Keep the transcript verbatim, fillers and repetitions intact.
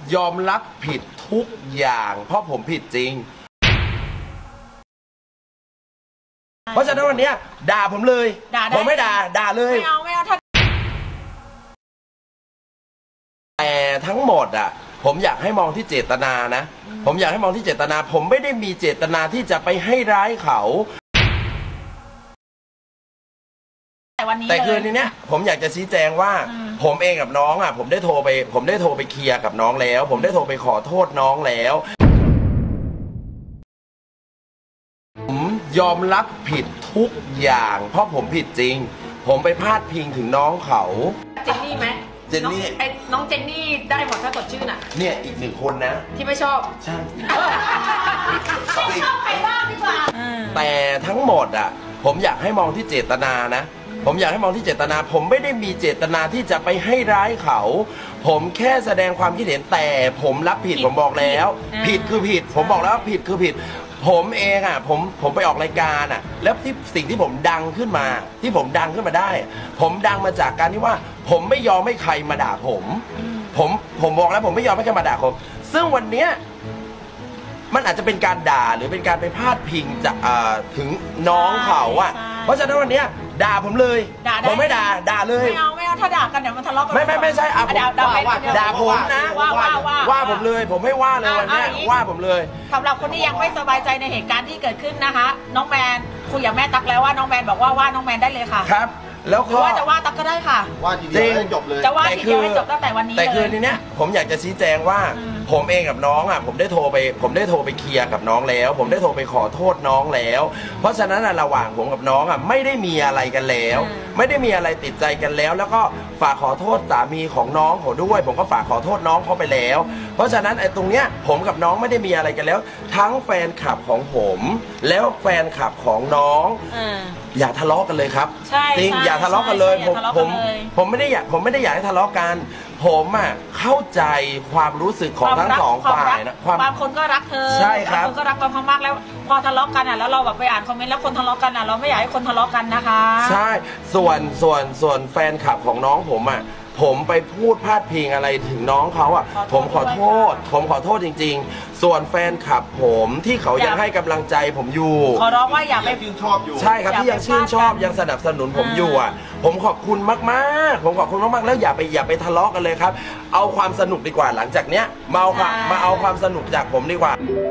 ยอมรับผิดทุกอย่างเพราะผมผิดจริงเพราะฉะนั้นวันนี้ด่าผมเลยผมไม่ด่าด่าเลยไม่เอาไม่เอาถ้าแต่ทั้งหมดอ่ะผมอยากให้มองที่เจตนานะผมอยากให้มองที่เจตนาผมไม่ได้มีเจตนาที่จะไปให้ร้ายเขาแต่คืนนี้เนี่ยผมอยากจะชี้แจงว่าผมเองกับน้องอ่ะผมได้โทรไปผมได้โทรไปเคลียร์กับน้องแล้วผมได้โทรไปขอโทษน้องแล้วผมยอมรับผิดทุกอย่างเพราะผมผิดจริงผมไปพาดพิงถึงน้องเขาเจนนี่ไหมเจนนี่น้องเจนนี่ได้หมดถ้าสดชื่นอ่ะเนี่ยอีกหนึ่งคนนะที่ไม่ชอบใช่ไม่ชอบใครบ้างดีกว่าแต่ทั้งหมดอ่ะผมอยากให้มองที่เจตนานะผมอยากให้มองที่เจตนาผมไม่ได้มีเจตนาที่จะไปให้ร้ายเขาผมแค่แสดงความคิดเห็นแต่ผมรับผิดผมบอกแล้วผิดคือผิดผมบอกแล้วผิดคือผิดผมเองอ่ะผมผมไปออกรายการอ่ะแล้วที่สิ่งที่ผมดังขึ้นมาที่ผมดังขึ้นมาได้ผมดังมาจากการที่ว่าผมไม่ยอมให้ใครมาด่าผมผมผมบอกแล้วผมไม่ยอมให้ใครมาด่าผมซึ่งวันเนี้ยมันอาจจะเป็นการด่าหรือเป็นการไปพาดพิงจากถึงน้องเขาอ่ะเพราะฉะนั้นวันนี้ด่าผมเลยผมไม่ด่าด่าเลยไม่เอาไม่เอาถ้าด่ากันเดี๋ยวมันทะเลาะกันไม่ไม่ไม่ใช่อ่ะด่าด่าผมนะว่าว่าว่าว่าผมเลยผมไม่ว่าเลยวันนี้ว่าผมเลยสำหรับคนที่ยังไม่สบายใจในเหตุการณ์ที่เกิดขึ้นนะคะน้องแมนคุยกับแม่ตั๊กแล้วว่าน้องแมนบอกว่าว่าน้องแมนได้เลยค่ะครับแล้วก็ว่าจะว่าตั๊กก็ได้ค่ะว่าทีเดียวให้จบเลยจะว่าทีเดียวให้จบตั้งแต่วันนี้แต่คืนนี้เนี่ยผมอยากจะชี้แจงว่าผมเองกับน้องอ่ะผมได้โทรไปผมได้โทรไปเคลียร์กับน้องแล้วผมได้โทรไปขอโทษน้องแล้วเพราะฉะนั้นระหว่างผมกับน้องอ่ะไม่ได้มีอะไรกันแล้วไม่ได้มีอะไรติดใจกันแล้วแล้วก็ฝากขอโทษสามีของน้องเขาด้วยผมก็ฝากขอโทษน้องเขาไปแล้วเพราะฉะนั้นไอ้ตรงเนี้ยผมกับน้องไม่ได้มีอะไรกันแล้วทั้งแฟนคลับของผมแล้วแฟนคลับของน้องอย่าทะเลาะกันเลยครับจริงอย่าทะเลาะกันเลยผมผมผมไม่ได้อยากผมไม่ได้อยากให้ทะเลาะกันผมอ่ะเข้าใจความรู้สึกของทั้งสองฝ่ายนะบางคนก็รักเธอใช่ครับบางคนก็รักเรามากแล้วพอทะเลาะกันอ่ะแล้วเราแบบไปอ่านคอมเมนต์แล้วคนทะเลาะกันอ่ะเราไม่อยากให้คนทะเลาะกันนะคะใช่ส่วนส่วนส่วนแฟนคลับของน้องผมอ่ะผมไปพูดพาดพิงอะไรถึงน้องเขาอ่ะผมขอโทษผมขอโทษจริงๆส่วนแฟนคลับผมที่เขายังให้กำลังใจผมอยู่ขอร้องว่าอย่าไปชื่นชอบอยู่ใช่ครับที่ยังชื่นชอบยังสนับสนุนผมอยู่อ่ะผมขอบคุณมากๆผมขอบคุณมากๆแล้วอย่าไปอย่าไปทะเลาะกันเลยครับเอาความสนุกดีกว่าหลังจากเนี้ยมาเอาความมาเอาความสนุกจากผมดีกว่า